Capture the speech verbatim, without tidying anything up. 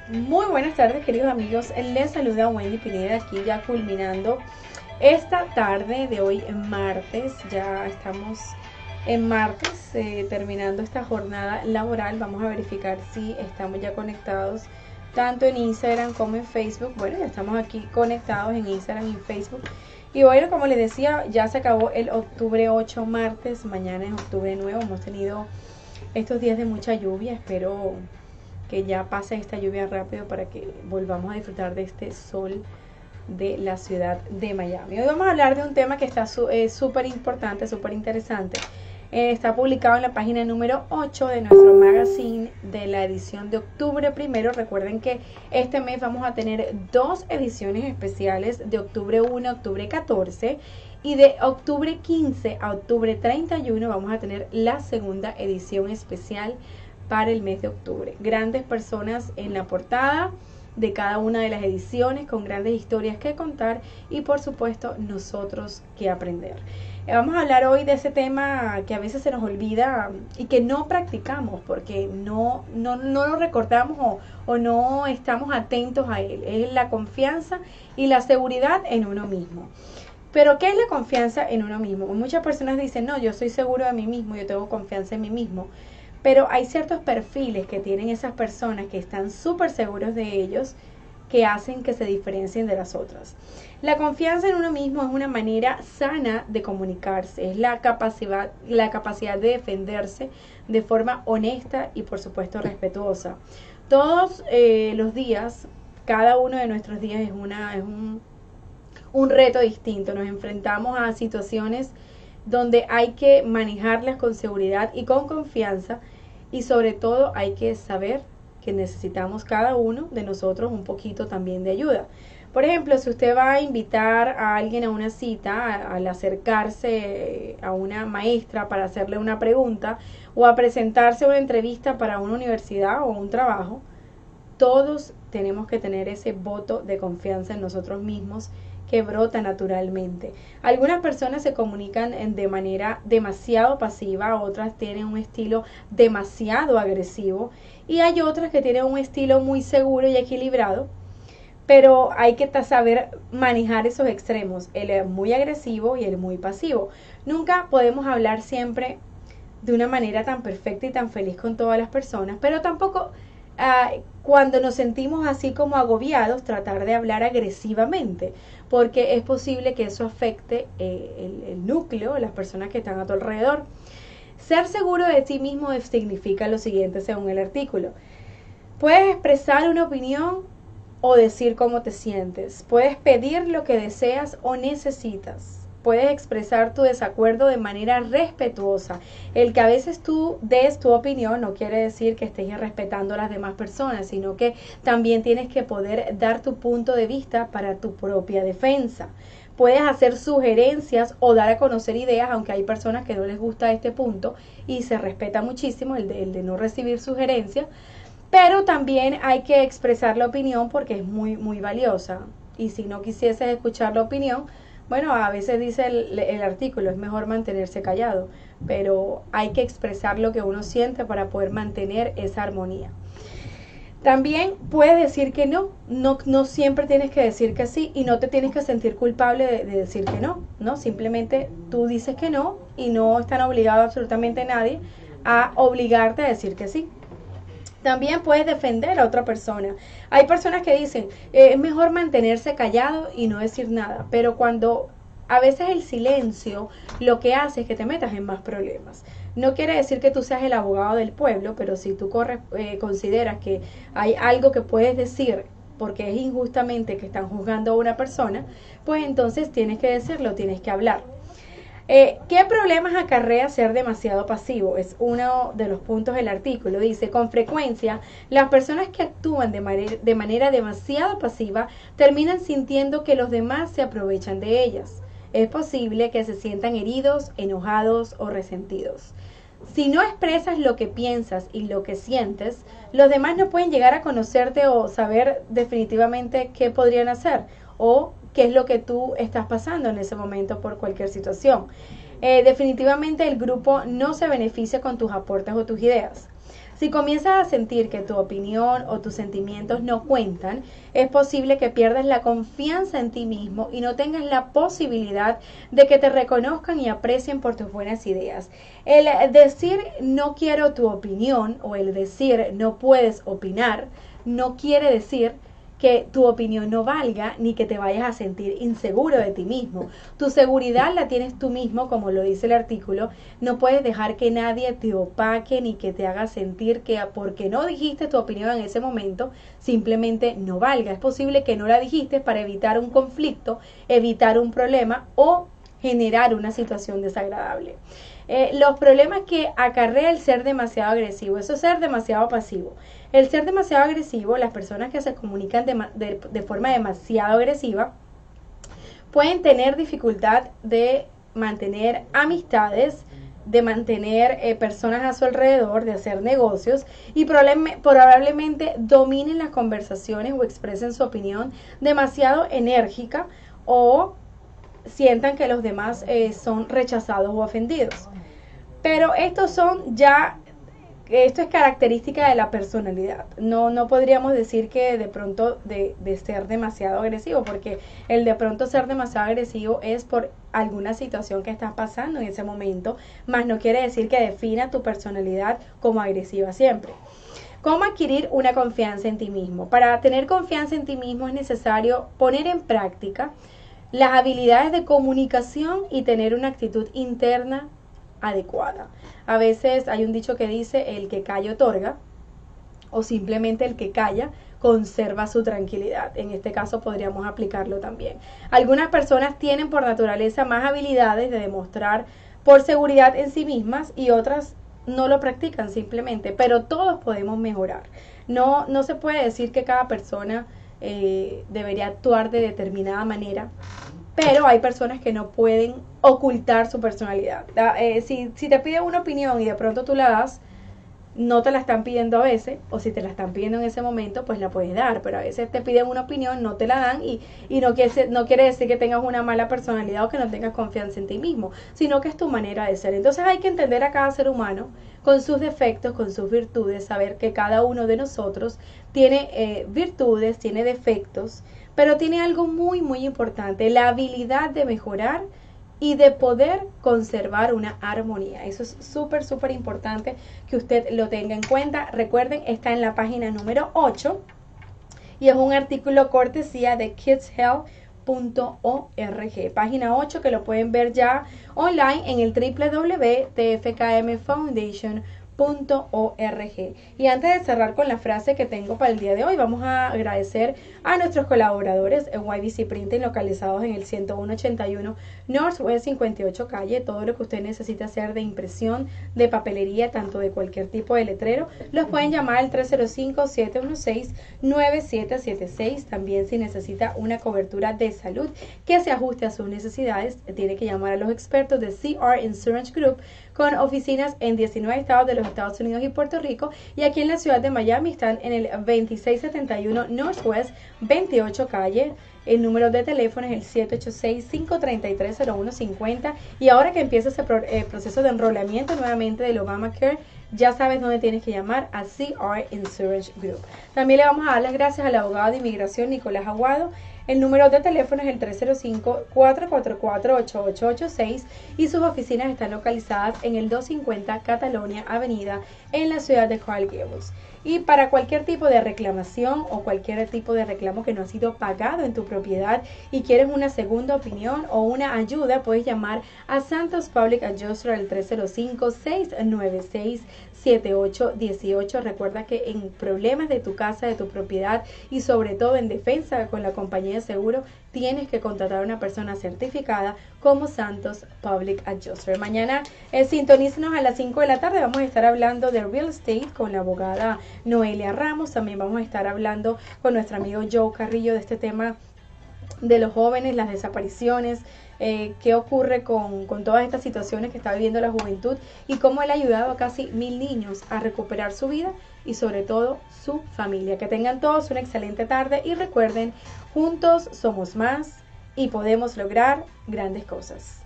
Muy buenas tardes, queridos amigos. Les saluda Wendy Pineda, aquí ya culminando esta tarde de hoy en martes. Ya estamos en martes, eh, terminando esta jornada laboral. Vamos a verificar si estamos ya conectados tanto en Instagram como en Facebook. Bueno, ya estamos aquí conectados en Instagram y Facebook. Y bueno, como les decía, ya se acabó el octubre ocho, martes. Mañana es octubre nuevo. Hemos tenido estos días de mucha lluvia. Espero que ya pase esta lluvia rápido para que volvamos a disfrutar de este sol de la ciudad de Miami. Hoy vamos a hablar de un tema que está súper importante, súper interesante. Eh, está publicado en la página número ocho de nuestro magazine de la edición de octubre primero. Recuerden que este mes vamos a tener dos ediciones especiales, de octubre uno a octubre catorce, y de octubre quince a octubre treinta y uno vamos a tener la segunda edición especial para el mes de octubre. Grandes personas en la portada de cada una de las ediciones, con grandes historias que contar y por supuesto nosotros que aprender. Vamos a hablar hoy de ese tema que a veces se nos olvida y que no practicamos porque no, no, no lo recordamos o, o no estamos atentos a él. Es la confianza y la seguridad en uno mismo. Pero ¿qué es la confianza en uno mismo? Muchas personas dicen, no, yo soy seguro de mí mismo, yo tengo confianza en mí mismo. Pero hay ciertos perfiles que tienen esas personas que están súper seguros de ellos, que hacen que se diferencien de las otras. La confianza en uno mismo es una manera sana de comunicarse, es la capacidad, la capacidad de defenderse de forma honesta y por supuesto respetuosa. Todos eh, los días, cada uno de nuestros días es, una, es un, un reto distinto. Nos enfrentamos a situaciones donde hay que manejarlas con seguridad y con confianza, y sobre todo hay que saber que necesitamos cada uno de nosotros un poquito también de ayuda. Por ejemplo, si usted va a invitar a alguien a una cita, al acercarse a una maestra para hacerle una pregunta o a presentarse a una entrevista para una universidad o un trabajo, todos tenemos que tener ese voto de confianza en nosotros mismos que brota naturalmente. Algunas personas se comunican de manera demasiado pasiva, otras tienen un estilo demasiado agresivo y hay otras que tienen un estilo muy seguro y equilibrado, pero hay que saber manejar esos extremos, el muy agresivo y el muy pasivo. Nunca podemos hablar siempre de una manera tan perfecta y tan feliz con todas las personas, pero tampoco Uh, cuando nos sentimos así como agobiados, tratar de hablar agresivamente, porque es posible que eso afecte eh, el, el núcleo, las personas que están a tu alrededor. Ser seguro de ti mismo significa lo siguiente según el artículo: puedes expresar una opinión o decir cómo te sientes, puedes pedir lo que deseas o necesitas, puedes expresar tu desacuerdo de manera respetuosa. El que a veces tú des tu opinión no quiere decir que estés irrespetando a las demás personas, sino que también tienes que poder dar tu punto de vista para tu propia defensa. Puedes hacer sugerencias o dar a conocer ideas, aunque hay personas que no les gusta este punto y se respeta muchísimo el de, el de no recibir sugerencias, pero también hay que expresar la opinión porque es muy, muy valiosa. Y si no quisieses escuchar la opinión, bueno, a veces dice el, el artículo, es mejor mantenerse callado, pero hay que expresar lo que uno siente para poder mantener esa armonía. También puedes decir que no, no, no siempre tienes que decir que sí y no te tienes que sentir culpable de, de decir que no, ¿no? Simplemente tú dices que no y no están obligados absolutamente nadie a obligarte a decir que sí. También puedes defender a otra persona. Hay personas que dicen, eh, es mejor mantenerse callado y no decir nada, pero cuando a veces el silencio lo que hace es que te metas en más problemas. No quiere decir que tú seas el abogado del pueblo, pero si tú corres, eh, consideras que hay algo que puedes decir porque es injustamente que están juzgando a una persona, pues entonces tienes que decirlo, tienes que hablar. Eh, ¿Qué problemas acarrea ser demasiado pasivo? Es uno de los puntos del artículo. Dice, con frecuencia, las personas que actúan de, manera, de manera demasiado pasiva terminan sintiendo que los demás se aprovechan de ellas. Es posible que se sientan heridos, enojados o resentidos. Si no expresas lo que piensas y lo que sientes, los demás no pueden llegar a conocerte o saber definitivamente qué podrían hacer o qué es lo que tú estás pasando en ese momento por cualquier situación. Eh, definitivamente el grupo no se beneficia con tus aportes o tus ideas. Si comienzas a sentir que tu opinión o tus sentimientos no cuentan, es posible que pierdas la confianza en ti mismo y no tengas la posibilidad de que te reconozcan y aprecien por tus buenas ideas. El decir no quiero tu opinión o el decir no puedes opinar no quiere decir que tu opinión no valga ni que te vayas a sentir inseguro de ti mismo. Tu seguridad la tienes tú mismo, como lo dice el artículo. No puedes dejar que nadie te opaque ni que te haga sentir que porque no dijiste tu opinión en ese momento, simplemente no valga. Es posible que no la dijiste para evitar un conflicto, evitar un problema o generar una situación desagradable. Eh, los problemas que acarrea el ser demasiado agresivo, eso es ser demasiado pasivo. El ser demasiado agresivo, las personas que se comunican de, de, de forma demasiado agresiva, pueden tener dificultad de mantener amistades, de mantener eh, personas a su alrededor, de hacer negocios y probable, probablemente dominen las conversaciones o expresen su opinión demasiado enérgica o sientan que los demás eh, son rechazados o ofendidos. Pero estos son ya, esto es característica de la personalidad. No, no podríamos decir que de pronto de, de ser demasiado agresivo, porque el de pronto ser demasiado agresivo es por alguna situación que estás pasando en ese momento, más no quiere decir que defina tu personalidad como agresiva siempre. ¿Cómo adquirir una confianza en ti mismo? Para tener confianza en ti mismo es necesario poner en práctica las habilidades de comunicación y tener una actitud interna adecuada. A veces hay un dicho que dice el que calla otorga, o simplemente el que calla conserva su tranquilidad. En este caso podríamos aplicarlo también. Algunas personas tienen por naturaleza más habilidades de demostrar por seguridad en sí mismas y otras no lo practican simplemente, pero todos podemos mejorar. No, no se puede decir que cada persona eh, debería actuar de determinada manera, pero hay personas que no pueden ocultar su personalidad. Eh, si, si te piden una opinión y de pronto tú la das, no te la están pidiendo a veces, o si te la están pidiendo en ese momento, pues la puedes dar, pero a veces te piden una opinión, no te la dan y, y no, quiere, no quiere decir que tengas una mala personalidad o que no tengas confianza en ti mismo, sino que es tu manera de ser. Entonces hay que entender a cada ser humano con sus defectos, con sus virtudes, saber que cada uno de nosotros tiene eh, virtudes, tiene defectos, pero tiene algo muy muy importante, la habilidad de mejorar y de poder conservar una armonía. Eso es súper súper importante que usted lo tenga en cuenta. Recuerden, está en la página número ocho y es un artículo cortesía de kids health punto org, página ocho, que lo pueden ver ya online en el doble u doble u doble u punto t f k m foundation punto org. Y antes de cerrar con la frase que tengo para el día de hoy, vamos a agradecer a nuestros colaboradores en Y B C Printing, localizados en el ciento uno ochenta y uno Northwest cincuenta y ocho calle. Todo lo que usted necesita hacer de impresión, de papelería, tanto de cualquier tipo de letrero, los pueden llamar al tres cero cinco, siete uno seis, nueve siete siete seis. También si necesita una cobertura de salud que se ajuste a sus necesidades, tiene que llamar a los expertos de C R Insurance Group, con oficinas en diecinueve estados de los Estados Unidos y Puerto Rico, y aquí en la ciudad de Miami están en el veintiséis setenta y uno Northwest veintiocho calle. El número de teléfono es el siete ocho seis, cinco tres tres, cero uno cinco cero, y ahora que empieza ese pro, eh, proceso de enrolamiento nuevamente del Obamacare, ya sabes dónde tienes que llamar, a C R Insurance Group. También le vamos a dar las gracias al abogado de inmigración Nicolás Aguado. El número de teléfono es el tres cero cinco, cuatro cuatro cuatro, ocho ocho ocho seis y sus oficinas están localizadas en el doscientos cincuenta Catalonia Avenida en la ciudad de Coral Gables. Y para cualquier tipo de reclamación o cualquier tipo de reclamo que no ha sido pagado en tu propiedad y quieres una segunda opinión o una ayuda, puedes llamar a Santos Public Adjuster al tres cero cinco, seis nueve seis, siete ocho uno ocho. Recuerda que en problemas de tu casa, de tu propiedad y sobre todo en defensa con la compañía de seguro, tienes que contratar a una persona certificada como Santos Public Adjuster. Mañana eh, sintonícenos a las cinco de la tarde. Vamos a estar hablando de real estate con la abogada Noelia Ramos. También vamos a estar hablando con nuestro amigo Joe Carrillo de este tema de los jóvenes, las desapariciones, eh, qué ocurre con, con todas estas situaciones que está viviendo la juventud y cómo él ha ayudado a casi mil niños a recuperar su vida y sobre todo su familia. Que tengan todos una excelente tarde y recuerden, juntos somos más y podemos lograr grandes cosas.